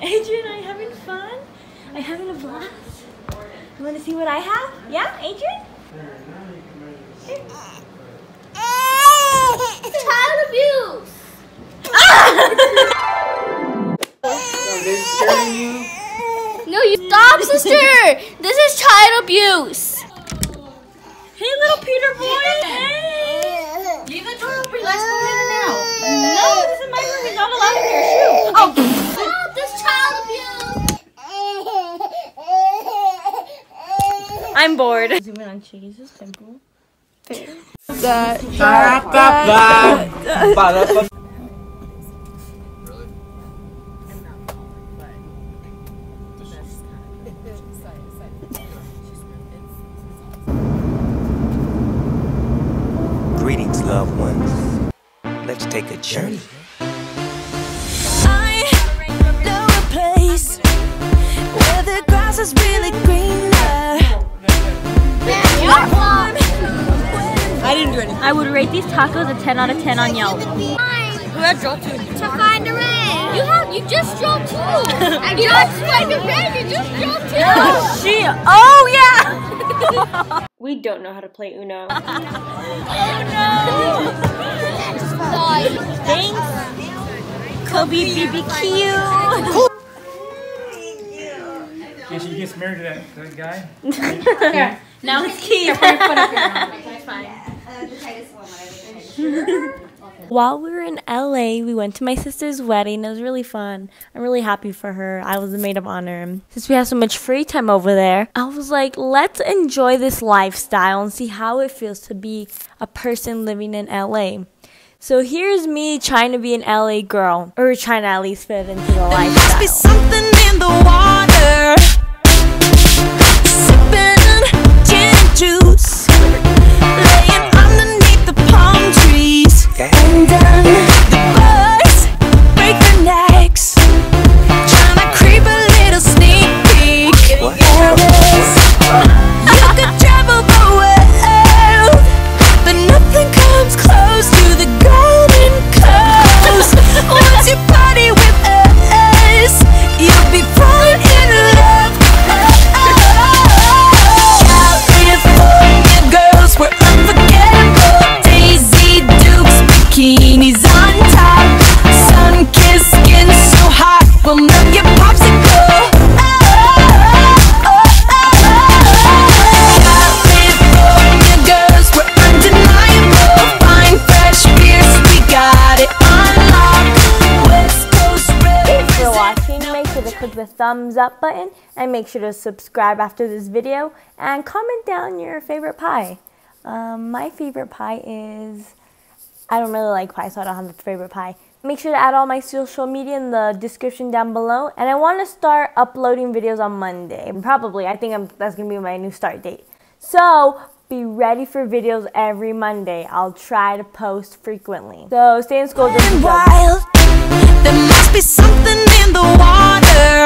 Adrian, are you having fun? Are you having a blast? You want to see what I have? Yeah, Adrian? Child abuse! No, you stop, sister! This is child abuse! Hey, little Peter boy! Hey! Leave the door open. Let's go in and out. No, this is my room. He's not allowed in your shoe. Oh! Stop this child abuse! I'm bored. Zoom in on Chase's pimple. Greetings, loved ones. Let's take a journey. I know a place where the grass is really greener. I didn't do anything. I would rate these tacos a 10 out of 10 on Yelp. Who had drove to? To find a ring. You just drove two. I just find a ring. You just drove two. Oh yeah! We don't know how to play Uno. Oh no! Thanks, Kobe BBQ. Yeah, she gets married to that guy. Yeah. Now it's Keith. That's fine. While we were in LA, we went to my sister's wedding. It was really fun. I'm really happy for her. I was the maid of honor. Since we have so much free time over there, I was like, let's enjoy this lifestyle and see how it feels to be a person living in LA. So here's me trying to be an LA girl, or trying to at least fit into the lifestyle. There must be something in the water. Sipping gin and juice, laying underneath the palm trees. And then the birds break their necks, trying to creep a little sneak peek. You could travel the world, but nothing comes close to the Golden Coast. Once you party with us, you'll be falling in love. California girls were unforgettable. Daisy Dukes, bikinis on top, sun-kissed skin so hot will melt your popsicle. California girls were undeniable. Fine, fresh beers, we got it on lock. West Coast Thanks for represent. watching. Make sure to click the thumbs up button and make sure to subscribe after this video and comment down your favorite pie. My favorite pie is, I don't really like pie, so I don't have a favorite pie. Make sure to add all my social media in the description down below. And I want to start uploading videos on Monday. Probably, I think that's going to be my new start date. So be ready for videos every Monday. I'll try to post frequently. So stay in school. Wild, there must be something in the water.